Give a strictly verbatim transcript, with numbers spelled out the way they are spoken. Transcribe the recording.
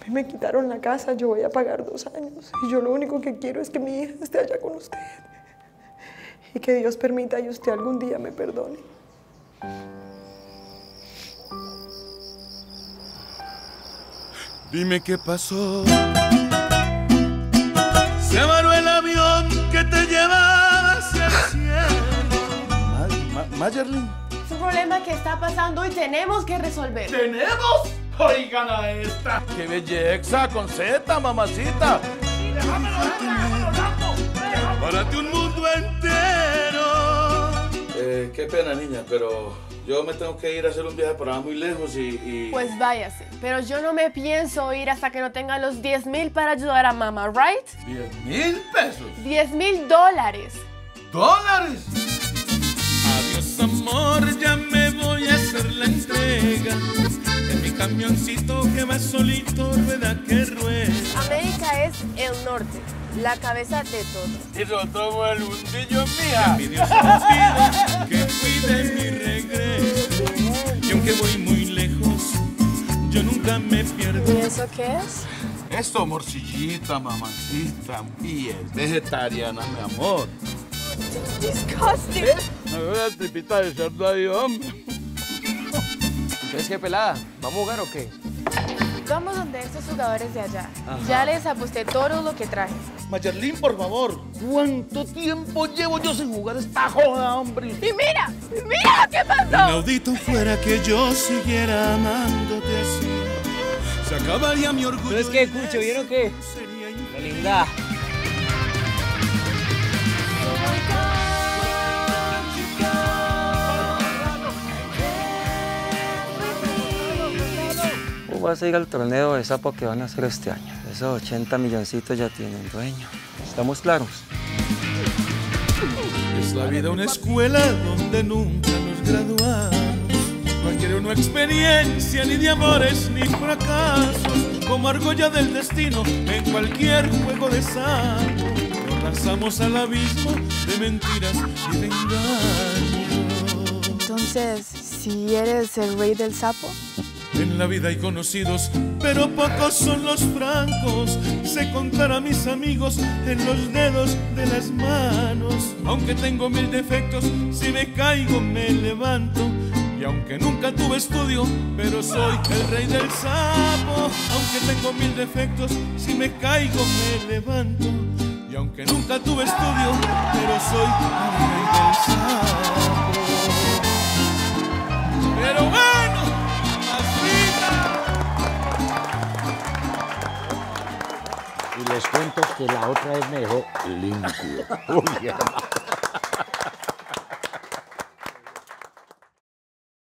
mí me quitaron la casa, yo voy a pagar dos años. Y yo lo único que quiero es que mi hija esté allá con usted. Y que Dios permita y usted algún día me perdone. Dime qué pasó. Se varó el avión que te llevaba hacia el cielo. Mayerlin. Es un problema que está pasando y tenemos que resolver. ¿Tenemos? Oigan a esta. ¡Qué belleza con Z, mamacita! ¡Déjamelo, déjamelo, déjamelo! ¡Párate un mundo entero! Eh, qué pena, niña, pero yo me tengo que ir a hacer un viaje por allá muy lejos y, y... Pues váyase, pero yo no me pienso ir hasta que no tenga los diez mil para ayudar a mamá, ¿right? ¿diez mil pesos? diez mil dólares. ¿Dólares? Adiós, amor, ya me voy a hacer la entrega. En mi camioncito que va solito, rueda que rueda. América es el norte, la cabeza de todo. Y yo tomo el hundillo mía. Mi Dios nos pide que cuide mi regreso. Y aunque voy muy lejos, yo nunca me pierdo. ¿Y eso qué es? Esto, morcillita, mamacita, y es vegetariana, mi amor. Disgusting. Me voy a tripita de cerdo ahí, hombre. Entonces, ¿qué, pelada? ¿Vamos a jugar o qué? Vamos donde estos jugadores de allá. Ajá. Ya les aposté todo lo que traje. Mayerlin, por favor. ¿Cuánto tiempo llevo yo sin jugar esta joda, hombre? Y mira, mira qué pasó. Inaudito fuera que yo siguiera amándote así. Se acabaría mi orgullo. Entonces, ¿qué, Cucho? ¿Vieron qué? ¡Qué linda! Vas a ir al torneo de sapo que van a hacer este año. Esos ochenta milloncitos ya tienen dueño. ¿Estamos claros? Es la vida una escuela donde nunca nos graduamos. No adquiere una experiencia ni de amores ni fracasos. Como argolla del destino en cualquier juego de sapo. Nos lanzamos al abismo de mentiras y de engaños. Entonces, ¿si eres el rey del sapo? En la vida hay conocidos, pero pocos son los francos. Sé contar a mis amigos en los dedos de las manos. Aunque tengo mil defectos, si me caigo me levanto. Y aunque nunca tuve estudio, pero soy el rey del sapo. Aunque tengo mil defectos, si me caigo me levanto. Y aunque nunca tuve estudio, pero soy el rey del sapo. Pero bueno, y les cuento que la otra vez me dejó limpio. Uy, hermano.